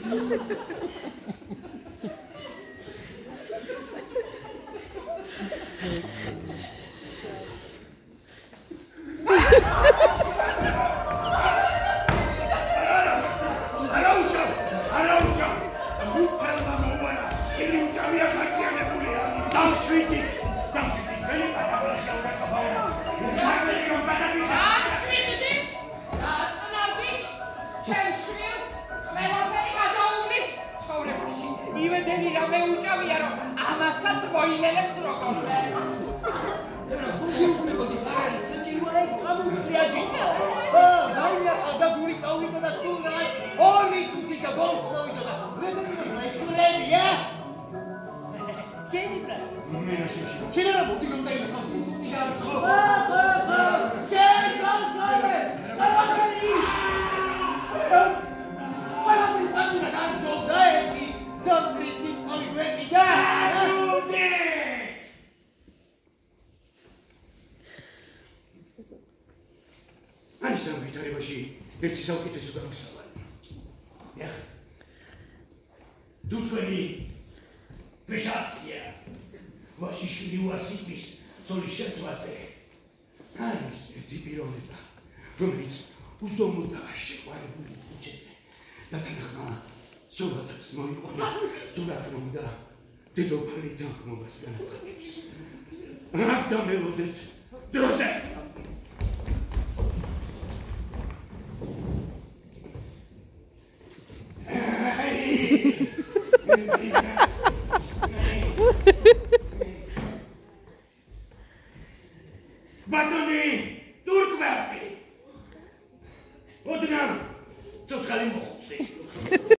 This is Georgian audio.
იმედენი რა მეუჭამია რომ ამასაც მოინელებს როგორ რა ხუთი უკნებოდი ფარალის საჭიროა ეს ამუხტრიაჯი დაინახა და გული წაულიდა და სულ რა ორი კუთი და ბოლს მოვიდა და რეზერვი ეჭულებია შენი ბრა შენ რა მოდი რომ დაინახა სულ და შენ გასწავლე ყველაფერი ყველაფერი სტატუნა დაძობდა ეთი Something calling ready guys! I'm sorry, Taribashi. It's so it is going so well. Yeah. Тут они пришатся. Ваши шли у вас сипис, солишет вас. Айс, ты пиромета. Ромиц, узому дашь, варю честно. Да ты нахна. Სულაც მოიყვანოს თუ რა თქმა დედოფალი დაგმობას განაცხადებს. აქ დამელოდეთ დროზე. ბატონი თურქები. ოდნავ ცოცხალი მოხუცი.